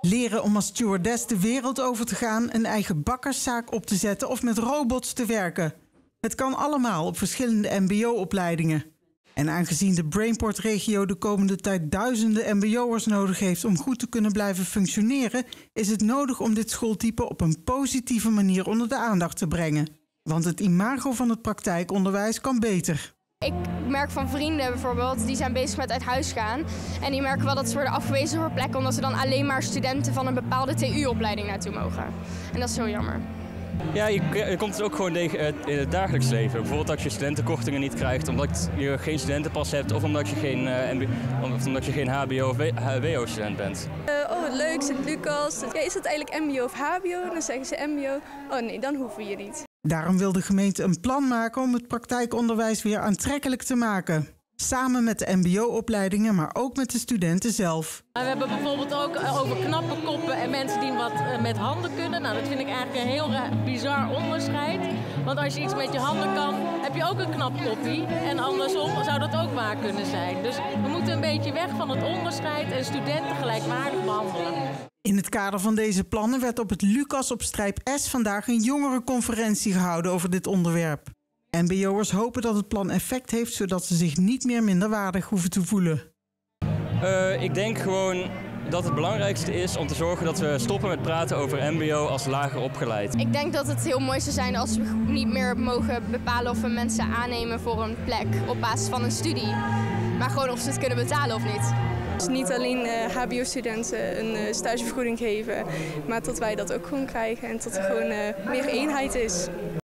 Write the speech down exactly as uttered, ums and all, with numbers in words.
Leren om als stewardess de wereld over te gaan, een eigen bakkerszaak op te zetten of met robots te werken. Het kan allemaal op verschillende mbo-opleidingen. En aangezien de Brainport-regio de komende tijd duizenden mbo'ers nodig heeft om goed te kunnen blijven functioneren, is het nodig om dit schooltype op een positieve manier onder de aandacht te brengen. Want het imago van het praktijkonderwijs kan beter. Ik merk van vrienden bijvoorbeeld, die zijn bezig met uit huis gaan. En die merken wel dat ze worden afgewezen voor plekken omdat ze dan alleen maar studenten van een bepaalde T U-opleiding naartoe mogen. En dat is heel jammer. Ja, je, je komt het ook gewoon tegen in het dagelijks leven. Bijvoorbeeld dat je studentenkortingen niet krijgt omdat je geen studentenpas hebt of omdat je geen, uh, of omdat je geen H B O of H B O-student bent. Uh, oh, wat leuk, Sint-Lucas. Ja, is dat eigenlijk M B O of H B O? Dan zeggen ze M B O. Oh nee, dan hoeven je niet. Daarom wil de gemeente een plan maken om het praktijkonderwijs weer aantrekkelijk te maken. Samen met de mbo-opleidingen, maar ook met de studenten zelf. We hebben bijvoorbeeld ook over knappe koppen en mensen die wat met handen kunnen. Nou, dat vind ik eigenlijk een heel bizar onderscheid. Want als je iets met je handen kan, heb je ook een knap koppie. En andersom zou dat ook waar kunnen zijn. Dus we moeten een beetje weg van het onderscheid en studenten gelijkwaardig behandelen. In het kader van deze plannen werd op het Lucas op Strijp S vandaag een jongerenconferentie gehouden over dit onderwerp. mbo'ers hopen dat het plan effect heeft, zodat ze zich niet meer minderwaardig hoeven te voelen. Uh, ik denk gewoon dat het belangrijkste is om te zorgen dat we stoppen met praten over mbo als lager opgeleid. Ik denk dat het heel mooi zou zijn als we niet meer mogen bepalen of we mensen aannemen voor een plek op basis van een studie. Maar gewoon of ze het kunnen betalen of niet. Dus niet alleen uh, H B O-studenten een uh, stagevergoeding geven, maar dat wij dat ook gewoon krijgen en dat er gewoon uh, meer eenheid is.